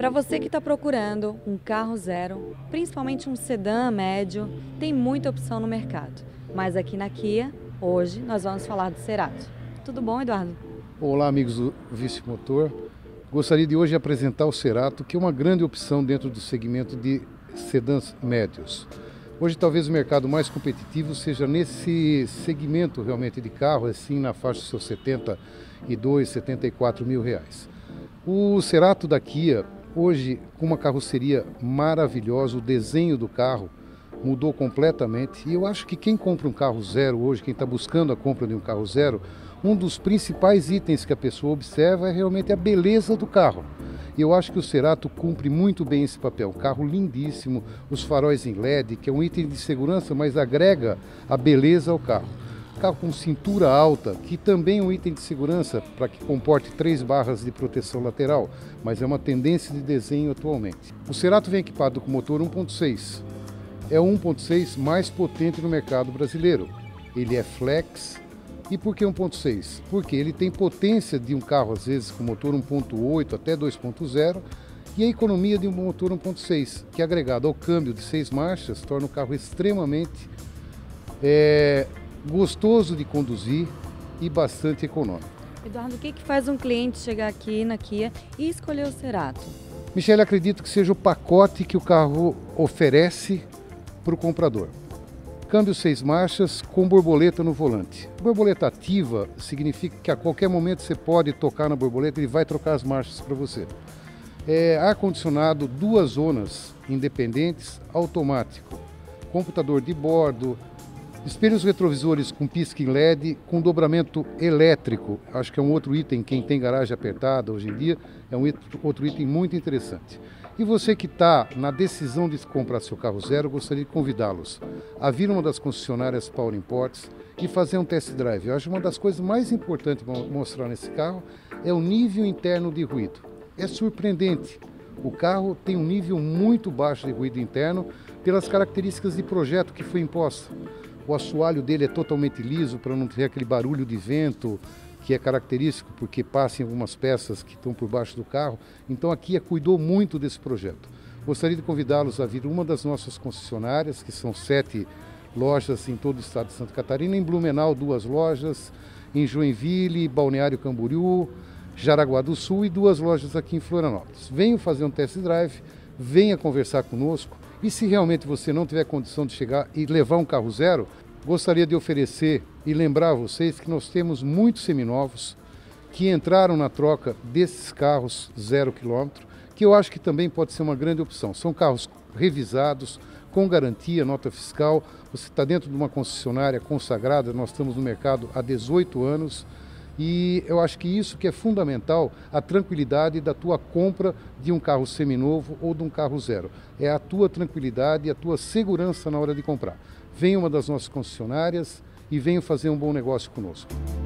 Para você que está procurando um carro zero, principalmente um sedã médio, tem muita opção no mercado. Mas aqui na Kia, hoje, nós vamos falar do Cerato. Tudo bom, Eduardo? Olá, amigos do Vice Motor. Gostaria de hoje apresentar o Cerato, que é uma grande opção dentro do segmento de sedãs médios. Hoje talvez o mercado mais competitivo seja nesse segmento realmente de carro, assim na faixa dos seus 72, 74 mil reais. O Cerato da Kia, hoje com uma carroceria maravilhosa, o desenho do carro mudou completamente. E eu acho que quem compra um carro zero hoje, quem está buscando a compra de um carro zero, um dos principais itens que a pessoa observa é realmente a beleza do carro. E eu acho que o Cerato cumpre muito bem esse papel. Um carro lindíssimo, os faróis em LED, que é um item de segurança, mas agrega a beleza ao carro. Carro com cintura alta, que também é um item de segurança para que comporte 3 barras de proteção lateral, mas é uma tendência de desenho atualmente. O Cerato vem equipado com motor 1.6. É o 1.6 mais potente no mercado brasileiro. Ele é flex. E por que 1.6? Porque ele tem potência de um carro, às vezes, com motor 1.8 até 2.0 e a economia de um motor 1.6, que agregado ao câmbio de 6 marchas, torna o carro extremamente gostoso de conduzir e bastante econômico. Eduardo, o que faz um cliente chegar aqui na Kia e escolher o Cerato? Michele, acredito que seja o pacote que o carro oferece para o comprador. Câmbio 6 marchas com borboleta no volante. Borboleta ativa significa que a qualquer momento você pode tocar na borboleta e ele vai trocar as marchas para você. Ar-condicionado, 2 zonas independentes, automático. Computador de bordo, espelhos retrovisores com pisca em LED, com dobramento elétrico. Acho que é um outro item, quem tem garagem apertada hoje em dia, é um outro item muito interessante. E você que está na decisão de comprar seu carro zero, gostaria de convidá-los a vir numa das concessionárias Power Imports e fazer um test drive. Eu acho que uma das coisas mais importantes para mostrar nesse carro é o nível interno de ruído. É surpreendente. O carro tem um nível muito baixo de ruído interno pelas características de projeto que foi imposta. O assoalho dele é totalmente liso para não ter aquele barulho de vento que é característico porque passa em algumas peças que estão por baixo do carro. Então a Kia cuidou muito desse projeto. Gostaria de convidá-los a vir a uma das nossas concessionárias, que são 7 lojas em todo o estado de Santa Catarina, em Blumenau 2 lojas, em Joinville, Balneário Camboriú, Jaraguá do Sul e 2 lojas aqui em Florianópolis. Venham fazer um test drive, venha conversar conosco e se realmente você não tiver condição de chegar e levar um carro zero, gostaria de oferecer e lembrar a vocês que nós temos muitos seminovos que entraram na troca desses carros 0 km, que eu acho que também pode ser uma grande opção. São carros revisados, com garantia, nota fiscal. Você está dentro de uma concessionária consagrada, nós estamos no mercado há 18 anos e eu acho que isso que é fundamental, a tranquilidade da tua compra de um carro seminovo ou de um carro zero. É a tua tranquilidade e a tua segurança na hora de comprar. Venha uma das nossas concessionárias e venha fazer um bom negócio conosco.